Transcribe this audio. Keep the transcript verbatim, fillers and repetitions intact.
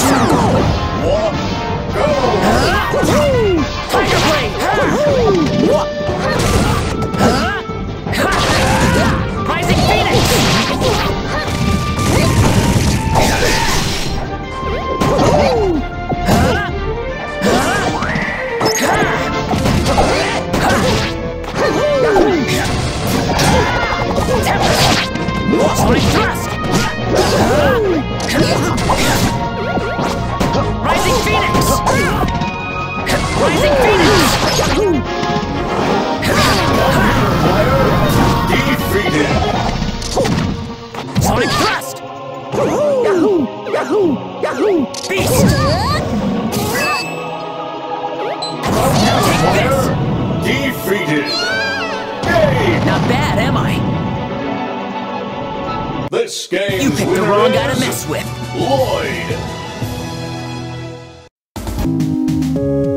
One, go! Tiger Blade! Rising Phoenix! Sonic Thrust! Rising Phoenix! Rising Phoenix! Defeated! Sonic Thrust! Yahoo! Yahoo! Yahoo! Beast! Take this! Defeated! Yay! Not bad, am I? This game. You picked the wrong guy to mess with. Lloyd.